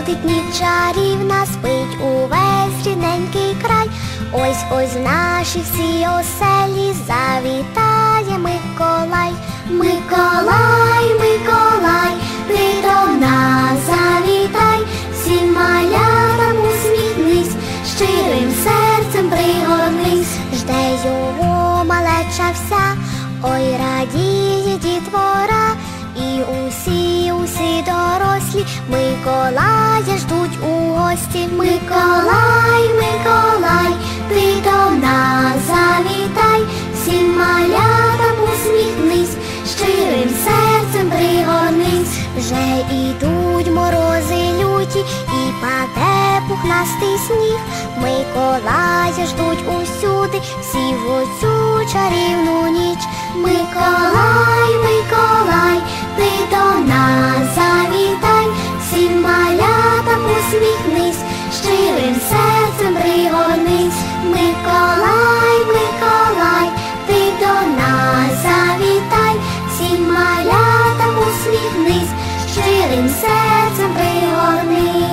світить ніч чарівна, спить увесь рідненький край. Ось ось в наші всі оселі завітає Миколай. Миколай, Миколай, ти до нас завітай, всім малятам усміхнись, щирим серцем пригорнись. Жде його малеча вся, ой, радіє дітвора, і усі дорослі Миколая ждуть у гості. Миколай, Миколай, ти до нас завітай, всім малятам усміхнись, щирим серцем пригорнись. Вже ідуть морози люті і паде пухнастий сніг. Миколая ждуть усюди, всі в оцю чарівну ніч. Миколай, Миколай, ти до нас завітай, всім малятам усміхнись, щирим серцем пригорнись. Миколай, Миколай, ти до нас завітай, всім малятам усміхнись, щирим серцем пригорнись.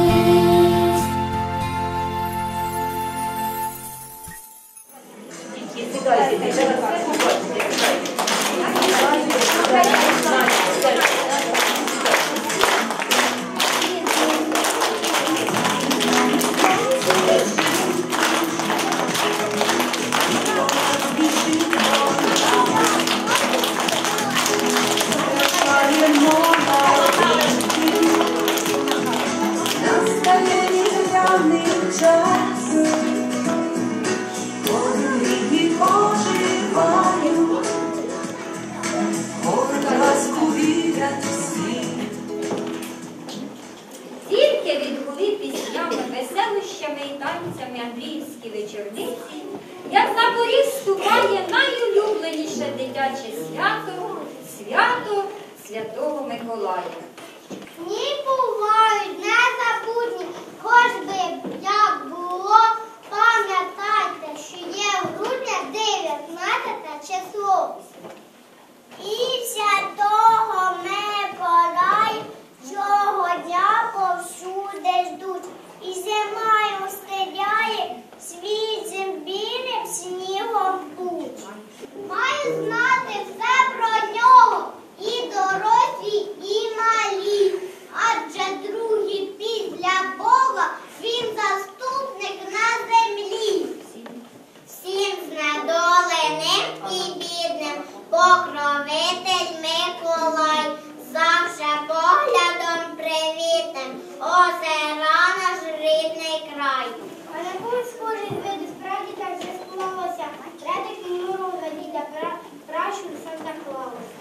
Андріївські вечорниці, як на поріг ступає найулюбленіше дитяче свято – свято Святого Миколая. Дні бувають незабутні, хоч би як було, пам'ятайте, що є грудня 19 число. І Святого Миколая цього дня повсюди ждуть. І зима його стеляє, світ зимбілим снігом путь. Маю знати все про нього, і дорослі, і малі, адже другий після Бога, він заступник на землі. Всім знедоленим і бідним покровитель Миколай, завжди поглядом привітним озира наш рідний край. А на кого схожий види справді так вже склалося, Редик і Мороза діда пращур Санта-Клауса.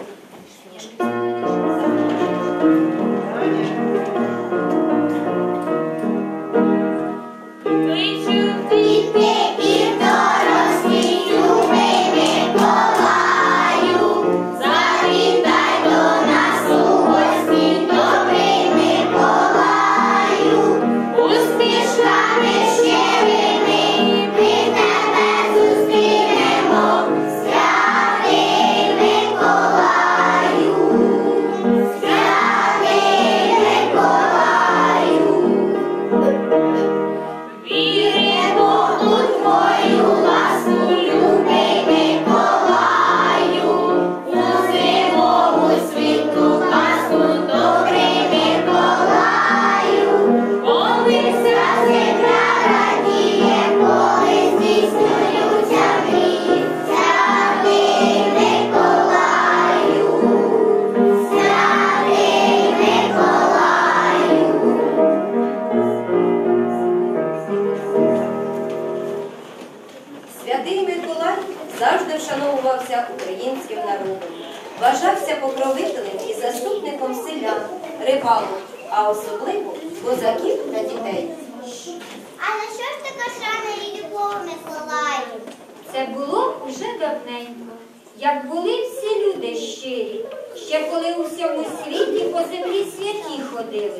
Завжди вшановувався українським народом, вважався покровителем і заступником селян, рибалок, а особливо козаків та дітей. А на що ж така шана і любов Миколаю? Це було уже давненько, як були всі люди щирі, ще коли у всьому світі по землі святі ходили.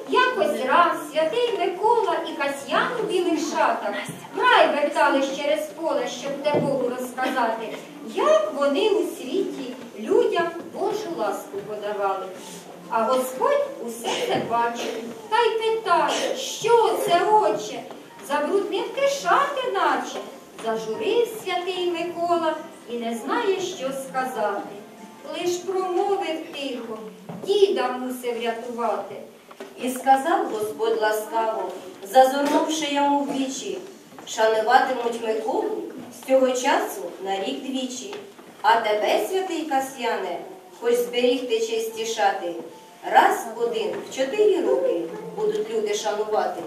Якось раз святий Микола і Касьян у білих шатах край вертались через поле, щоб те Богу розказати, як вони у світі людям Божу ласку подавали. А Господь усе це бачив та й питає, що це, отче? Забруднив ти шати наче. Зажурив святий Микола і не знає, що сказати. Лиш промовив тихо, діда мусив рятувати. І сказав Господь ласкаво, зазирнувши йому в вічі, шануватимуть Миколу з цього часу на рік двічі. А тебе, святий Касьяне, хоч зберігти чисті шати, раз один в 4 роки будуть люди шанувати.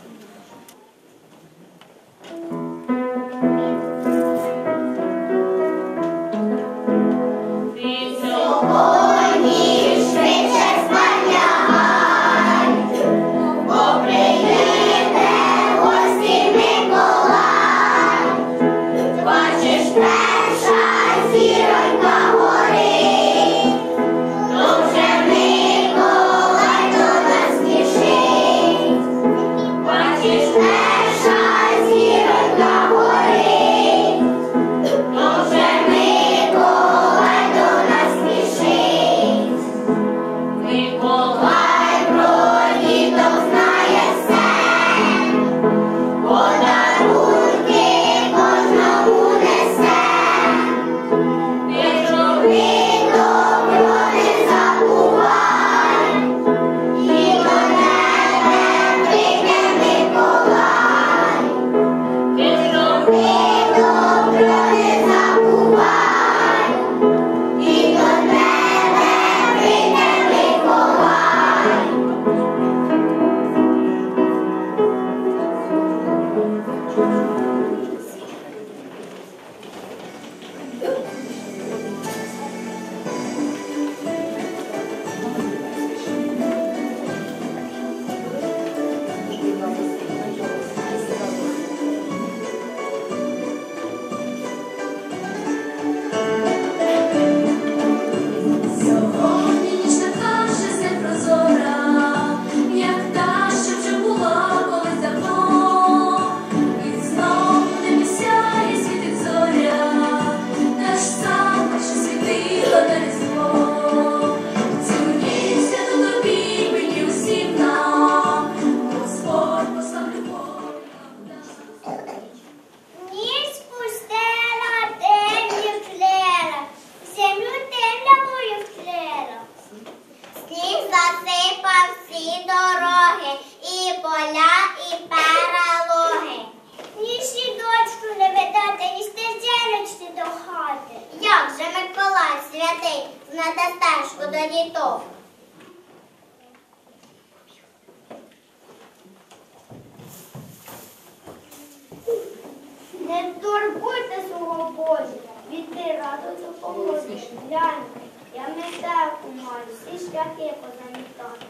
Не турбуйте свого Божа, віти раду допомогти. Гляньте, я метелку маю, всі шляхи позамітати.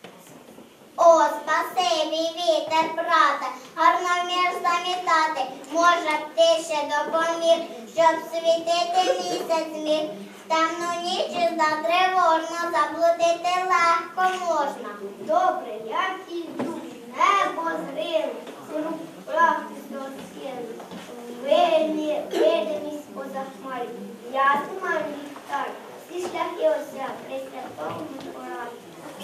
О, спасибі, вітер, брате, гарно вмієш замітати. Може б ти ще допоміг, щоб світити місяць міг. В темну ніч затривожно, заблудити легко можна. Добре, я піду, небо зрило, прахти схили. Видимість поза хмарі, я маю ліхтар, всі шляхи освят, при святому пораді.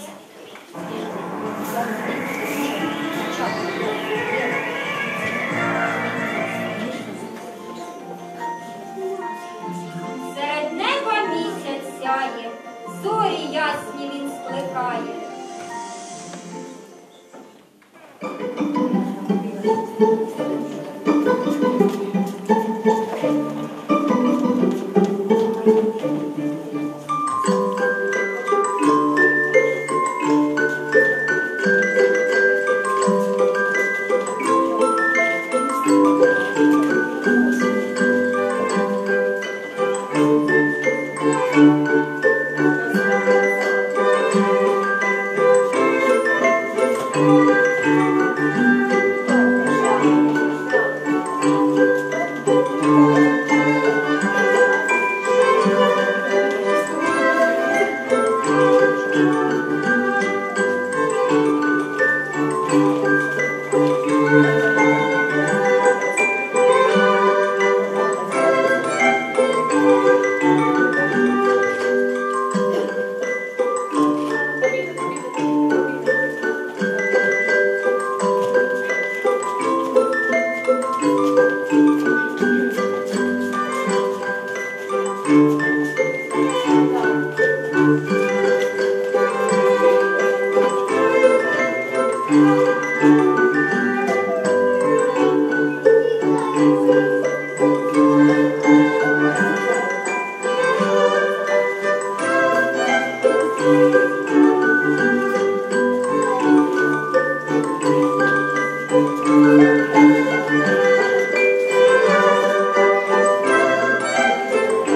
Серед неба місяць сяє, зорі ясні він скликає.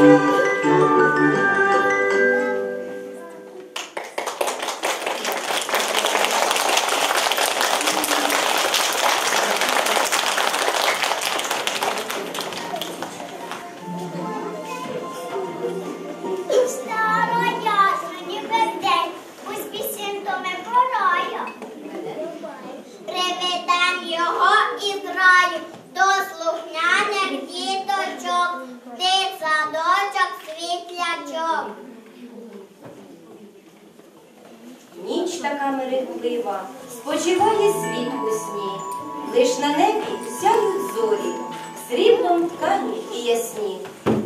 Приведем його із раю до слухняних діточок, дитсадочок, світлячок. Ніч така мерехтлива, спочиває світ у сні, лиш на небі сяють зорі, сріблом ткані і ясні.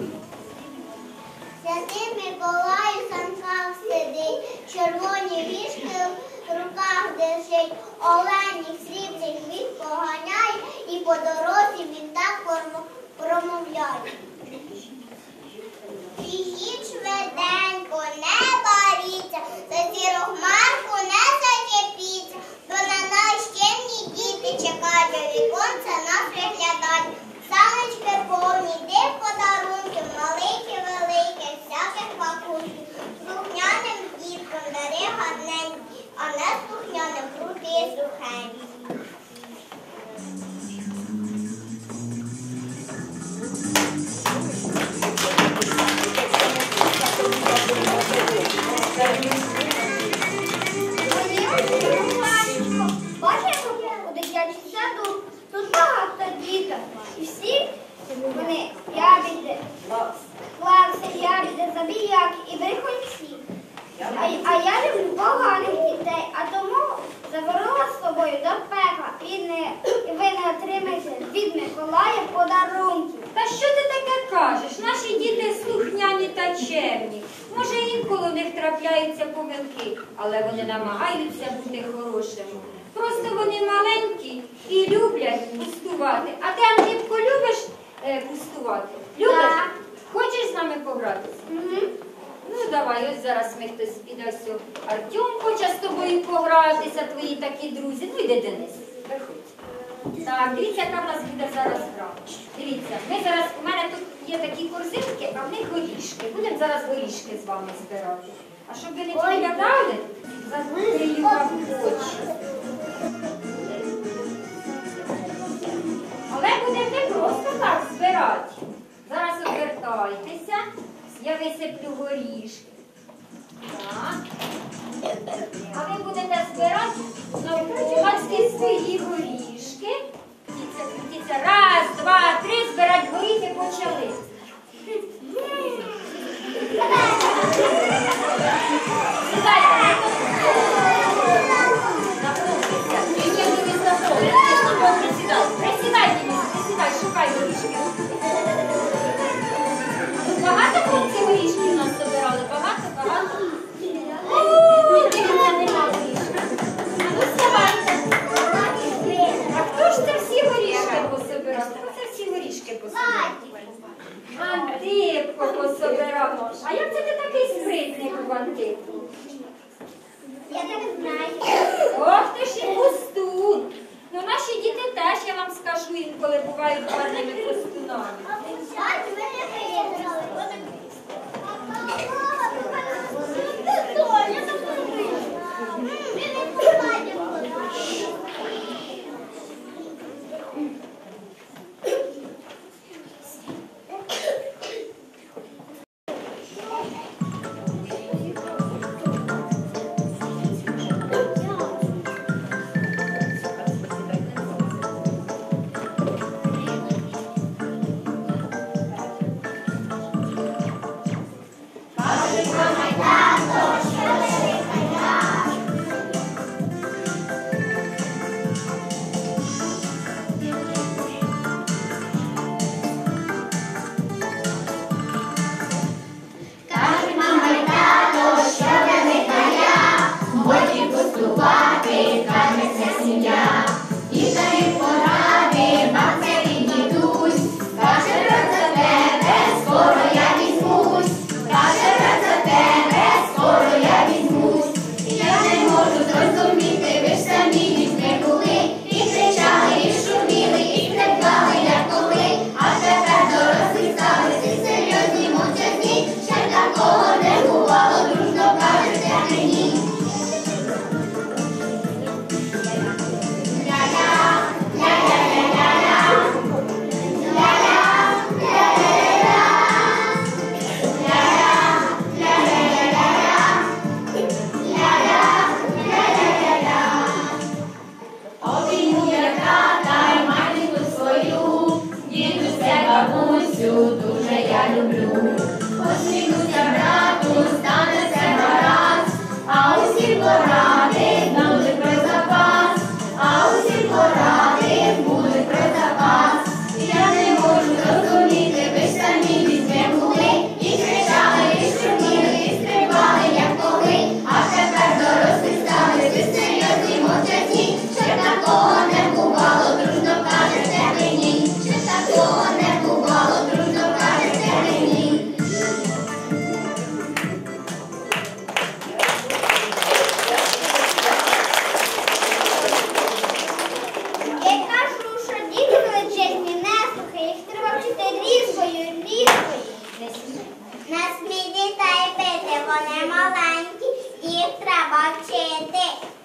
Святий Миколай у санках сидить, червоні вішки в руках держить, оленів срібний хвіст поганяє, і по дорозі він так промовляє. Біжіть швиденько, не боріться, за сіру хмарку не зачепіться, бо на нас чемні діти чекають, у віконце нас виглядають. Саночки повні, див подарунків, маликі, великі, всяких пакунків. Слухняним діткам дари гарненькі, а не слухняним крути і сухенькі. Бачиш, у дитячий садок, тут багато діток. І всі вони ябіди, клакси, ябіди, забіяки і брехунці. А я люблю поганих дітей, а тому заборола з собою до пекла. І ви не отримаєте від Миколая подарунків. Та що ти таке кажеш? Наші діти слухняні та чемні. Може, інколи в них трапляються помилки, але вони намагаються бути хорошими. Просто вони маленькі і люблять пустувати. А ти, Антипко, любиш пустувати? Любиш? Так. Хочеш з нами погратися? Ну, давай, ось зараз ми хтось піде. Ось Артем хоче з тобою погратися, твої такі друзі. Ну, йди, Денис, виходь. Так, дивіться, яка в нас буде зараз гра. Дивіться, у мене тут є такі корзинки, а в них горішки. Будемо зараз горішки з вами збирати. А щоб ви не відглядали, закрию вам очі. Але будемо не просто так збирати. Зараз обертайтеся, я висиплю горішки. Так. А ви будете збирати навколо свої горішки. Крутіться. Раз, два, три, збирати горіхи почали. Сідайте. Присідай, шукай горішки. Багато хлопців горішки у нас збирали? Багато? Дивіться, нема горішки. Ну, вставайте. А хто ж це всі горішки пособирав? Хто це всі горішки пособирав? Антипко пособирав. А як це ти такий спритний був, Антипко? Я так знаю. Ох, ти ж і пустун. Ну, наші діти теж, я вам скажу, інколи бувають гарними пустунами. люблю. Посміхнуся брату, стане все гаразд, а усі поради будуть про запас, а усі поради будуть про запас. Я не можу зрозуміти, ви ж самі візьме були, і кричали, і шуміли, і стрибали, як могли, а тепер дорослі стали, ви серйозні мовчазні, щоб такого не бувало, дружно кажете мені, щоб такого не бувало, дружно кажете мені. Я кажу, що діти величезні не слухай, їх треба вчити різкою, різкою. Не смій дітей бити, вони маленькі, їх треба вчити.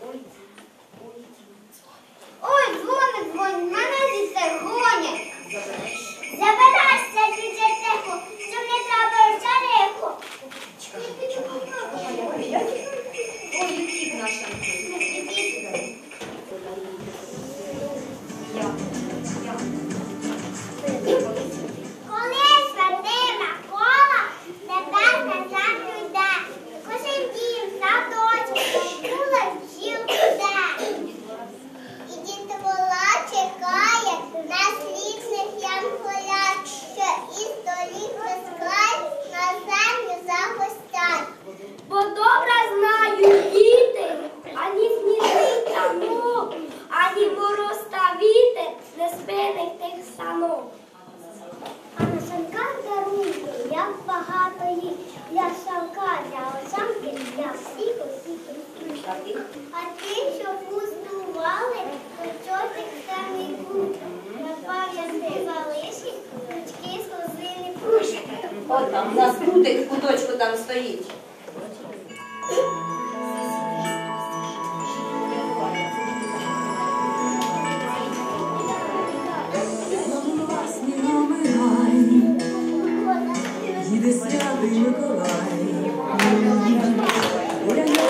Ой, дзвонить, мене звідси гонять. Забирайся, дідя тихо, щоб не трапилося лихо. Ой, утік наша. Коли святий Микола тебе на землю йде, кожен дім, садочок, була бджілку йде. І дітвола чекає на слідних янголят, що із доріг безкрай на землю загостять. Бо добре знають діти, ані сніжний танок, ані мороз та вітер не спинить тих санок. А на санках дарунки, як багато їх, для Савка, для Осанки, для всіх. А ті, що пустували, то чотик самі кут. На пам'яті залишить, ручки сльозини пруші. От там у нас крутик в куточку там стоїть. Їде святий Миколай. Я не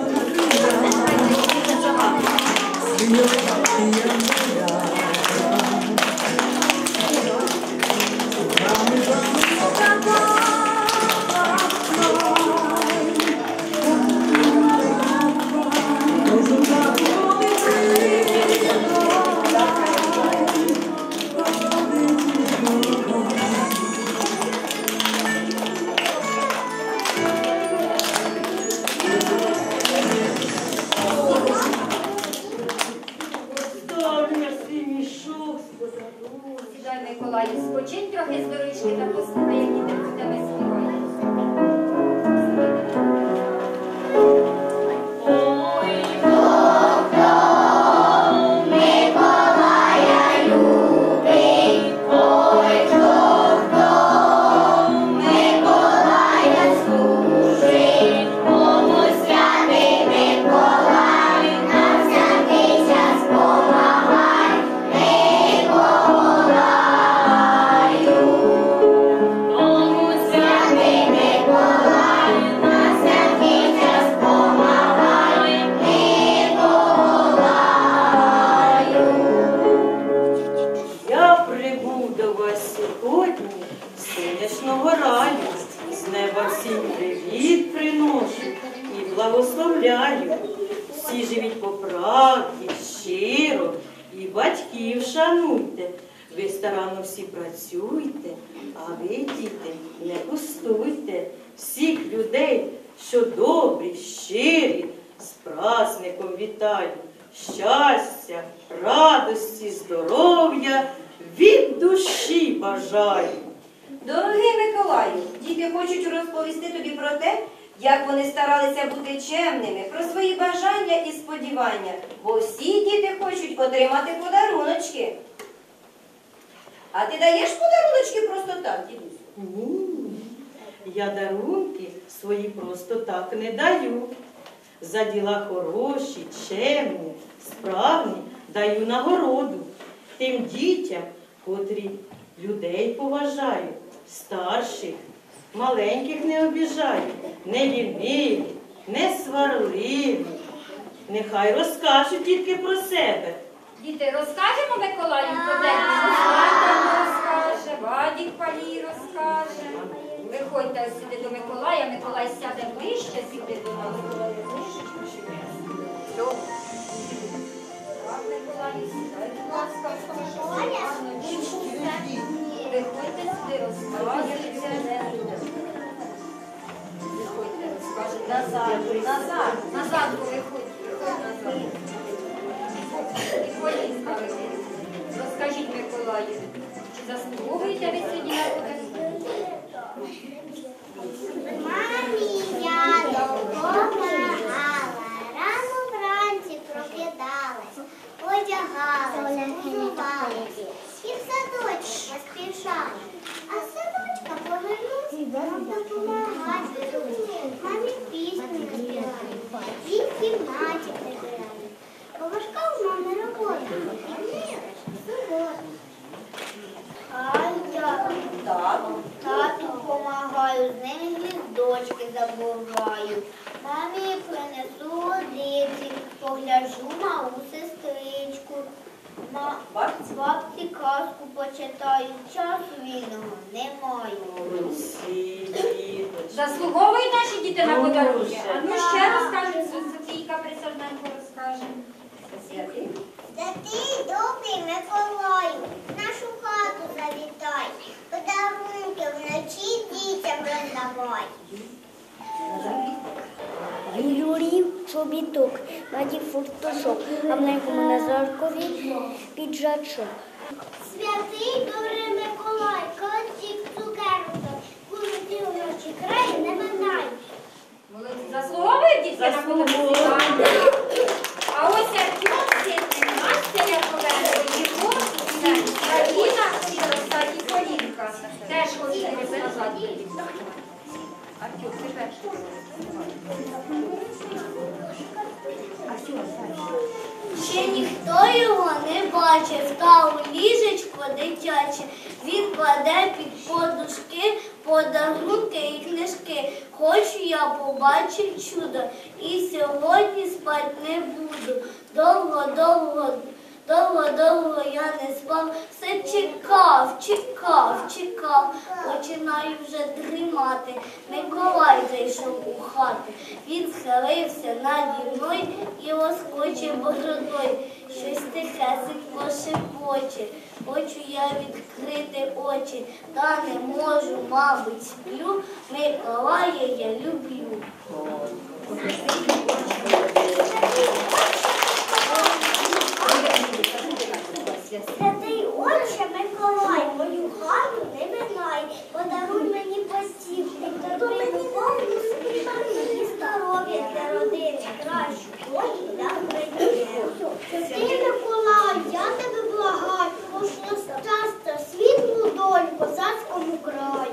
Сідай, Миколаю, спочинь трохи з дорожки та послухай, як діти про тебе співають. сонячного раю, з неба всім привіт приношу і благословляю. Всі живіть по правді, щиро, і батьків шануйте. Ви старанно всі працюйте, а ви, діти, не пустуйте. Всіх людей, що добрі, щирі, з праздником вітаю. Щастя, радості, здоров'я від душі бажаю. Дорогий Миколаю, діти хочуть розповісти тобі про те, як вони старалися бути чемними, про свої бажання і сподівання, бо всі діти хочуть отримати подаруночки. А ти даєш подаруночки просто так, дідусь? Ні, я дарунки свої просто так не даю. За діла хороші, чемні, справні даю нагороду тим дітям, котрі людей поважають, старших, маленьких не обіжають, не ліниві, не сварливі. Нехай розкажуть тільки про себе. Діти, розкажемо Миколаю про тебе? Свята розкаже, Вадік Палій розкаже. Підходьте ось сюди до Миколая, Миколай сяде ближче сюди до нас. Так, Миколай, сідай, будь ласка, виходьте сюди, розказуйте. Виходьте, розкажете. Назад виходь назад. Полінка, розкажіть Миколаю, чи заслуговуєте ви сьогодні на подачу? Мамі я допомагала, рано вранці прокидалась, одягалась, готувалась, і в садочок поспішала. А з садочка повернусь, нам допомагати. Мамі пісню співаю, і в кімнаті прибираю. Бо важка у мами робота, і в неї субота. А я тату помагаю, з ними гніздочки забуваю. Мамі принесу водиці, погляжу малу сестричку. Бабці казку почитаю, часу вільного не маю. Заслуговують наші діти на подарунки? А ну ще розкажемо, Софійка Присяжненко розкаже. Святий. Святий добрий Миколаю, нашу хату завітай, подарунки вночі дітям роздавай. Юрів чобіток, надів фуртушок, а в ньому назаркові піджачок. Святий добрий Миколай, котик цукерок, коли ти вночі край не минай. Молодці. Заслуговують дітки на подарунки? А ось Артем, Настя Яковенко, Єгор, Аліна, Сіроста і Полінка. Теж хочуть розказати. Артем, ти перший. Ще ніхто його не бачив, став у ліжечко дитяче. Він кладе під подушки подарунки і книжки. Хочу я побачив чудо, і сьогодні спать не буду. Довго я не спав, все чекав. Починаю вже дрімати. Миколай зайшов у хату. Він схилився наді мною і лоскоче бородою. Щось тихесенько шепоче. Хочу я відкрити очі, та не можу, мабуть, сплю. Миколая я люблю. Святий отче Миколай, мою хату не минай, подаруй мені постіль, даруй мені повну співанку і здоров'я для родини, кращу долю для України. Святий Миколай, я тебе благаю, пошлю щастя, світлу долю козацькому краю.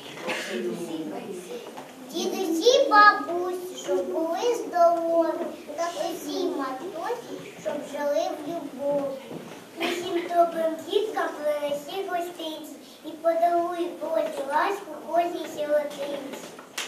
Дідусі, бабусі, щоб були здорові, та усі матусі, щоб жили в любові. Усім добрим діткам принеси гостинці і подаруй Божі ласку кожній сиротинці.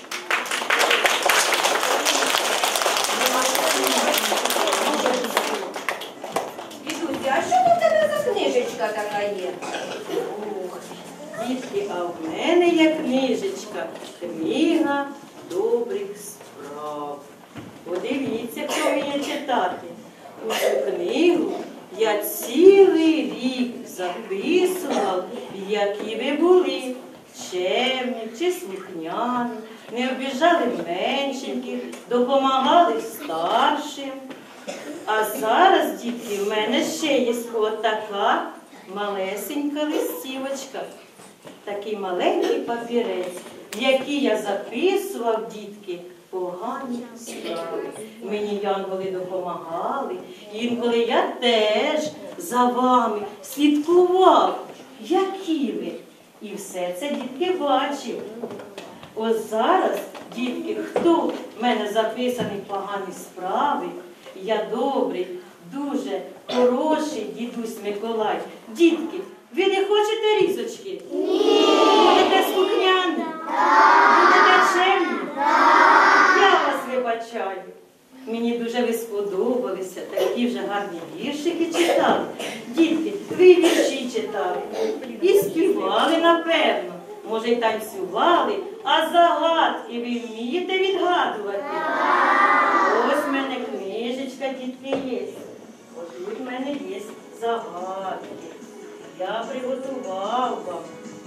Дідуся, а що у тебе за книжечка така є? Ох, дітки, а в мене є книжечка, книга добрих справ. Подивіться, хто вміє читати. У цю книгу я цілий рік записував, які ви були, чемні чи слухняні, не обіжали меншеньких, допомагали старшим. А зараз, дітки, в мене ще є отака малесенька листівочка, такий маленький папірець, в який я записував, дітки, погані справи. Мені янголи допомагали, інколи я теж за вами слідкував, які ви. І все це, дітки, бачив. Ось зараз, дітки, хто в мене записаний погані справи, я добрий, дуже хороший дідусь Миколай. Дітки, ви не хочете різочки? Ні. Будете слухняні? Будете чемні? Я вас вибачаю. Мені дуже ви сподобалися, такі вже гарні віршики читали. Дітки, ви вірші читали і співали, напевно. може й танцювали, а загадки ви вмієте відгадувати? Ось в мене книжечка, дітки, є. Ось тут в мене є загадки. Я приготував вам.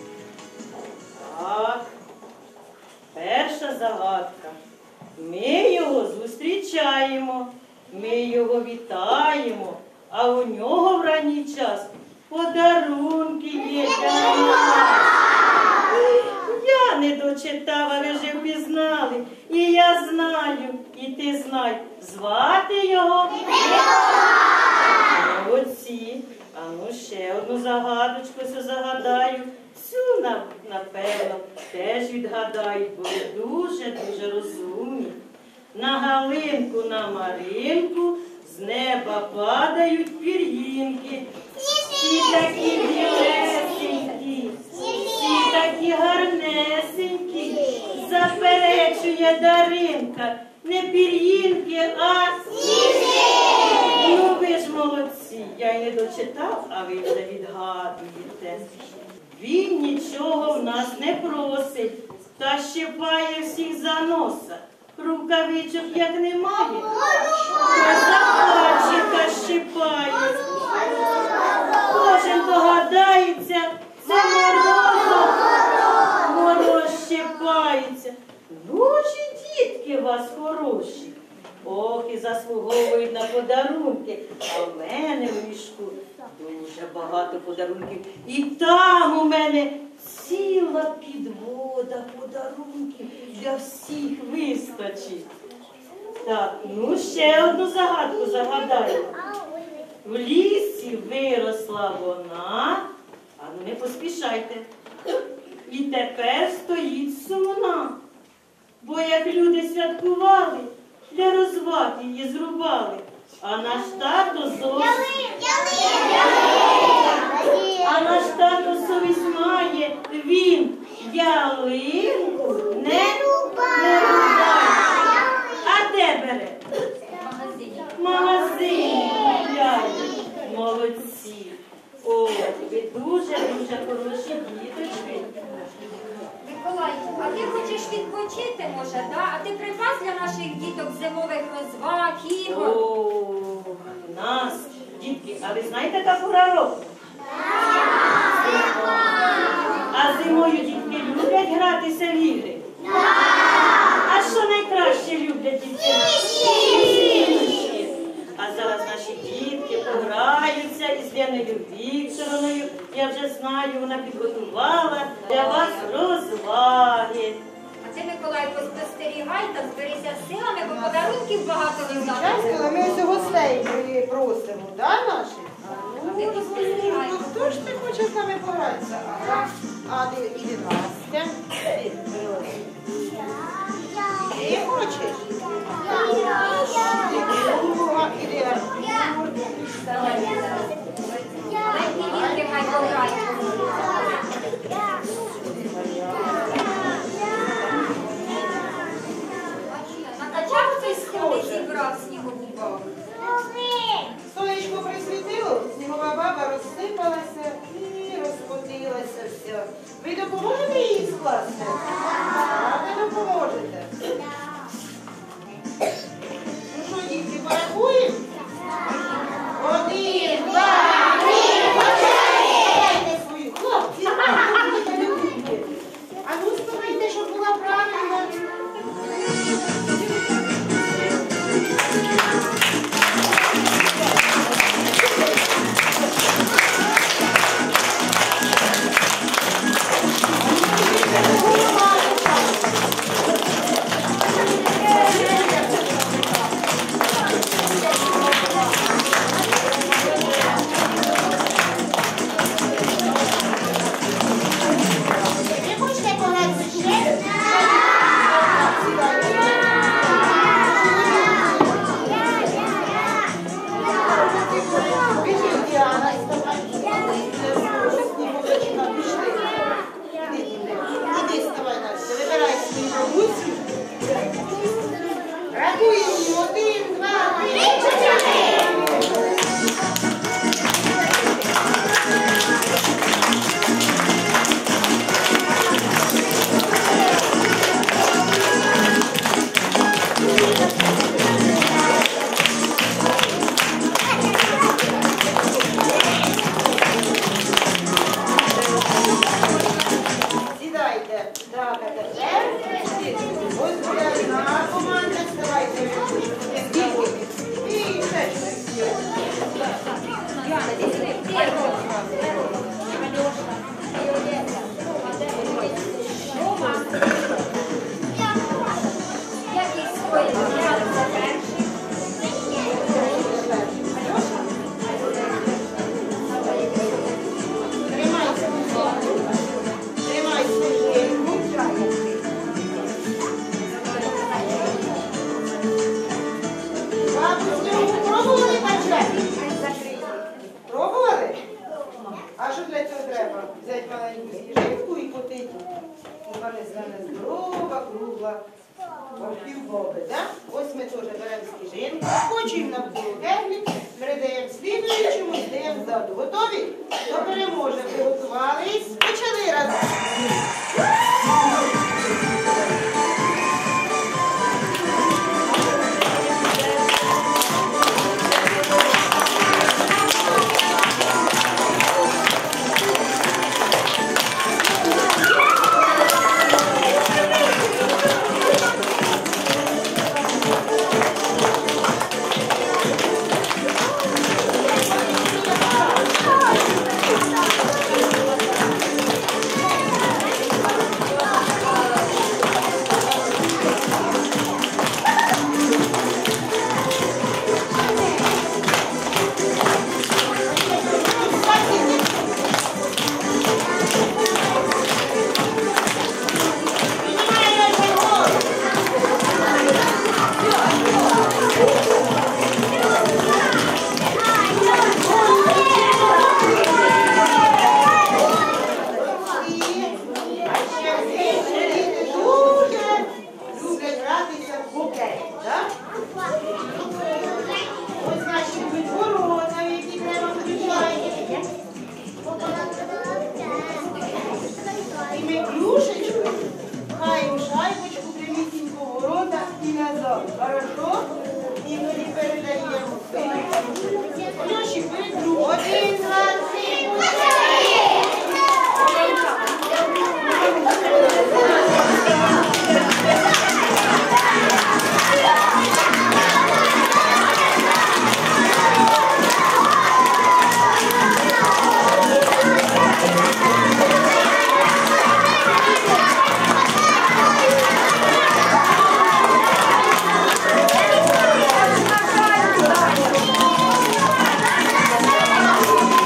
Так. Перша загадка. Ми його зустрічаємо, ми його вітаємо, а у нього в ранній час подарунки є для нас. Я не дочитав, а ви вже впізнали. І я знаю, і ти знай. Звати його Молодці. А ну ще одну загадочку загадаю. Цю, напевно, теж відгадають, бо ви дуже-дуже розумні. На галинку, на маринку з неба падають пір'їнки. Всі такі білесенькі, всі такі гарнесенькі. Заперечує Даринка. Не пір'їнки, а сніжинки. Ну ви ж молодці. Я й не дочитав, а ви вже відгадуєте. Він нічого в нас не просить, та щипає всіх за носа. Рукавичок як немає, заплаче та щипає. Кожен догадається, це мороз щипається. Божі дітки у вас хороші. Ох, і заслуговують на подарунки. А в мене в мішку дуже багато подарунків. І там у мене ціла підвода подарунків. Для всіх вистачить. Так, ну ще одну загадку загадаю. В лісі виросла вона, а ну не поспішайте. І тепер стоїть сумна. Бо як люди святкували, для розваг її зрубали. А наш тато совість має, він ялинку не рубає. А де бере? В магазині купляє. Молодці. О, ви дуже-дуже хороші діточки. Миколай, а ти хочеш відпочити, може, да? А ти припас для наших діток зимових розваг, ігор? О, нас, дітки, а ви знаєте, яка пора року? А зимою дітки люблять гратися в ігри? А що найкраще люблять дітки? Сніжки. А зараз наші дітки пограються із Леною Вікторовною. Я вже знаю, вона підготувала для вас розваги. А ти, Миколай, поспостерігай та зберися силами, бо подарунків багато не знати. Але ми ось гостей просимо, да, наших? А ти поспостерігай. Ну хто ж ти хоче з нами погратися? А іди Настя. Ти хочеш? Іди Артур. Маленькі дітки хай пограють. Накачав цей сход і зібрав снігову бабу. Сонечко присвітило, снігова баба розсипалася і розпотилася вся. Ви допоможете їй скласти? Так, а тепер ось буде одна команда, вставайте. І ще щось. Який скоїть за перший. Тримай сніжинку. Бабусю, пробували печати? Пробували? А що для цього треба? Взяти маленьку сніжинку і котити. Вона з мене здорова, кругла, півбоби, так? Ось ми теж беремо сніжинку, скочуємо навколо кеглі, передаємо слідуючому, здаємо ззаду. Готові? До переможе. Приготувались. Почали разом. Хорошо? І тоді передаємо. Наші витру. 1, 2, 3.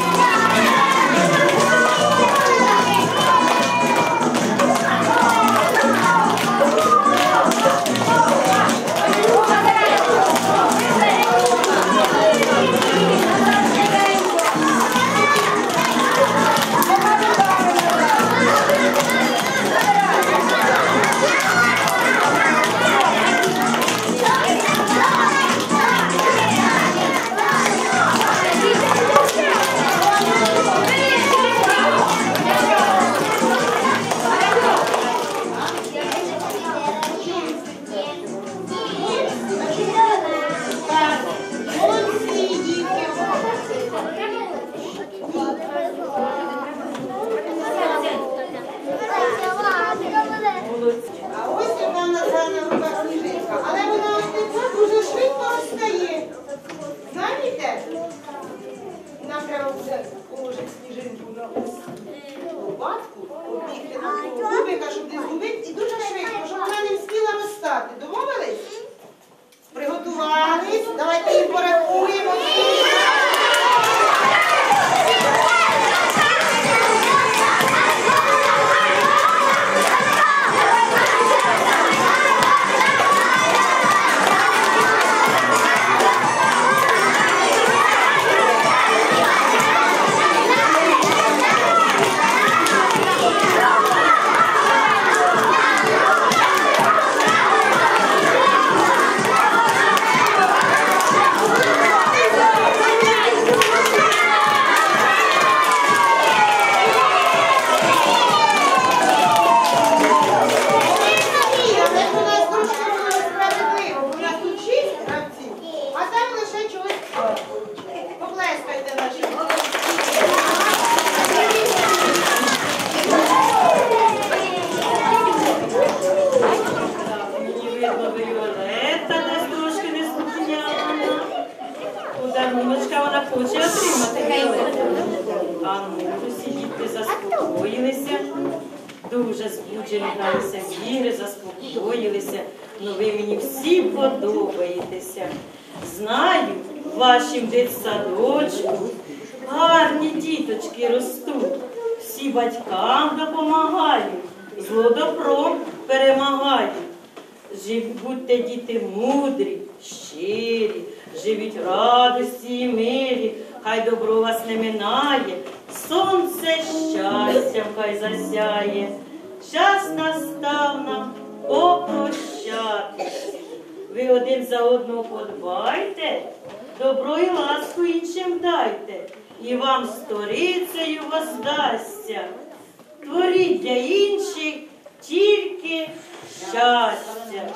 А ну, усі дітки заспокоїлися, дуже збуджені гралися в ігри, заспокоїлися. Ну ви мені всі подобаєтеся. Знаю, в вашім дитсадочку гарні діточки ростуть, всі батькам допомагають, зло добром перемагають. Будьте діти мудрі, щирі, живіть в радості і мирі, хай добро вас не минає, сонце щастям хай засяє. Час настав нам попрощатись. Ви один за одного подбайте, добро і ласку іншим дайте, і вам сторицею воздасться. Творіть для інших тільки щастя.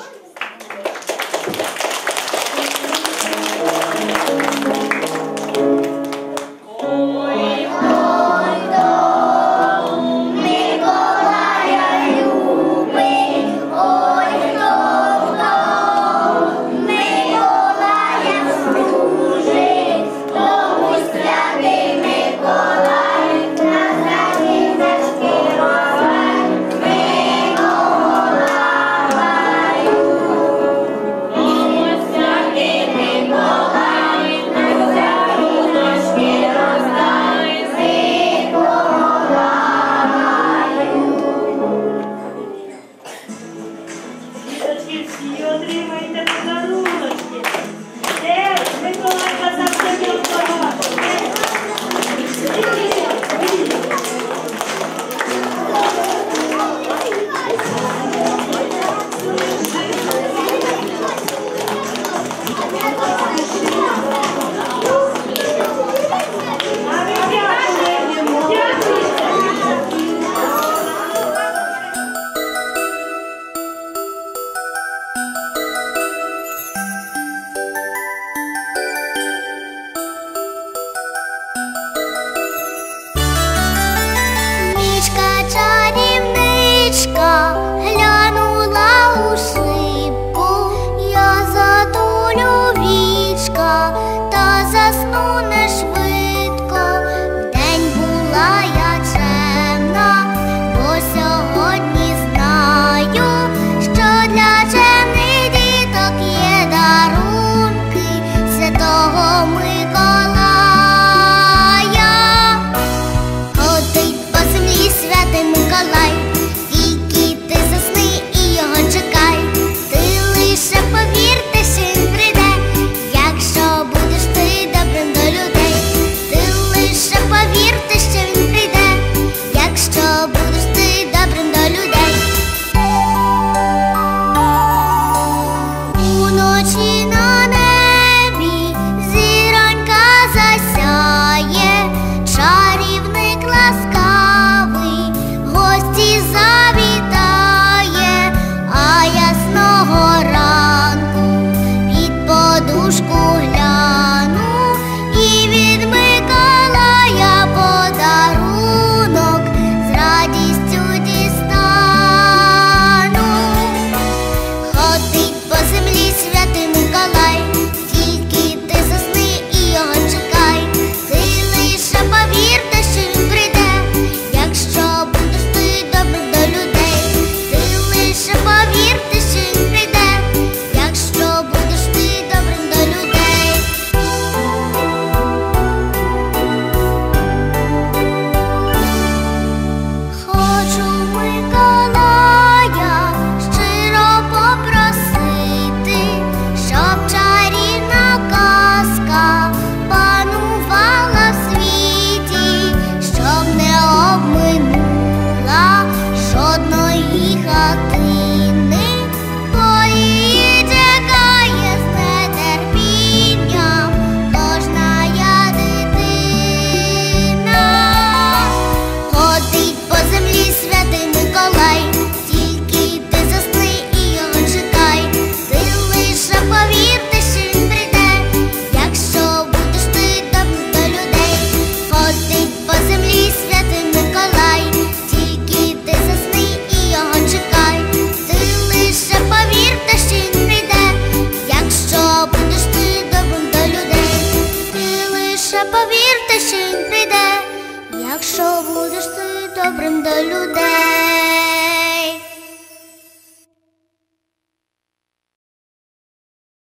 Якщо будеш ти добрим до людей.